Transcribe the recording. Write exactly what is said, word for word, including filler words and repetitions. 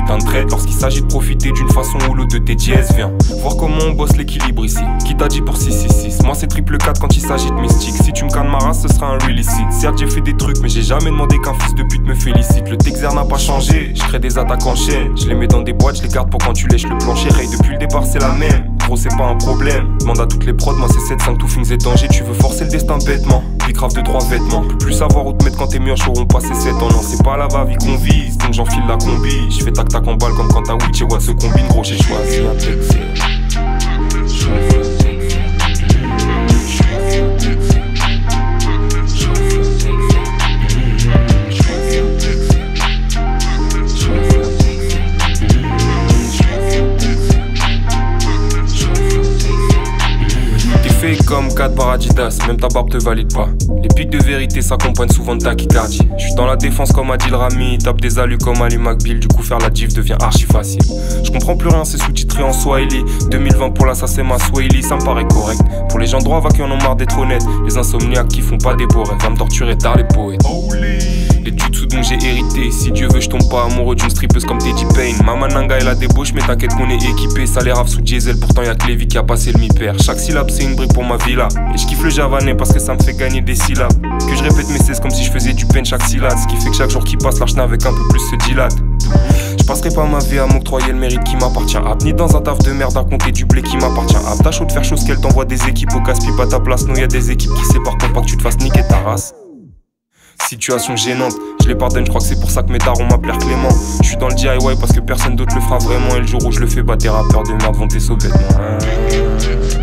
putain de traite. Lorsqu'il s'agit de profiter d'une façon ou l'autre de tes dièses, viens voir comment on bosse l'équilibre ici. Qui t'a dit pour six six six? Moi c'est triple quatre quand il s'agit de mystique. Si tu me cannes ma race, ce sera un relicite. Certes j'ai fait des trucs mais j'ai jamais demandé qu'un fils de pute me félicite. Le Texer n'a pas changé, je crée des attaques en chaîne. Je les mets dans des boîtes, je les garde pour quand tu lèches le plancher. Ray depuis le départ c'est la même. Gros c'est pas un problème, demande à toutes les prods, moi c'est sept cinq tout fins et danger. Tu veux forcer le destin bêtement, puis grave de trois vêtements. Peux plus savoir où te mettre quand tes murs auront passé sept ans. Non c'est pas la va-vie qu'on vise, donc j'enfile la combi. Je fais tac tac en balle comme quand ta Witch et Watt se combine. Gros j'ai choisi un Texer. Comme quatre par Adidas, même ta barbe te valide pas. Les pics de vérité s'accompagnent souvent de tachycardie. J'suis dans la défense comme Adil Rami, tape des alus comme Ali McBeal. Du coup faire la div devient archi facile. Je comprends plus rien, c'est sous-titré en Swahili. deux mille vingt pour l'assassin ma Swahili, ça me paraît correct. Pour les gens droits, va qui en ont marre d'être honnêtes. Les insomniaques qui font pas des beaux rêves, va me torturer tard les poètes. Les jutsu dont j'ai hérité. Si Dieu veut, je tombe pas amoureux d'une strippeuse comme Teddy Payne. Mama Nanga et la débauche, mais t'inquiète qu'on est équipé. Ça les rave sous diesel, pourtant y'a que Lévi qui a passé le mi-père. Chaque syllabe c'est une brique pour ma villa. Et je kiffe le javanais parce que ça me fait gagner des syllabes. Que je répète mes cesse comme si je faisais du pen chaque syllabe. Ce qui fait que chaque jour qui passe, l'archna avec un peu plus se dilate. Je passerai pas ma vie à m'octroyer le mérite qui m'appartient. Ap ni dans un taf de merde à compter du blé qui m'appartient. Ap t'as chaud de faire chose qu'elle t'envoie des équipes au casse-pipe à ta place. Nous y'a des équipes qui séparent pour pas que tu te fasses niquer ta race. Situation gênante, je les pardonne, je crois que c'est pour ça que mes darons m'appellent Clément. Je suis dans le D I Y parce que personne d'autre le fera vraiment. Et le jour où je le fais, bah tes rappeurs de merde vont tes sauver.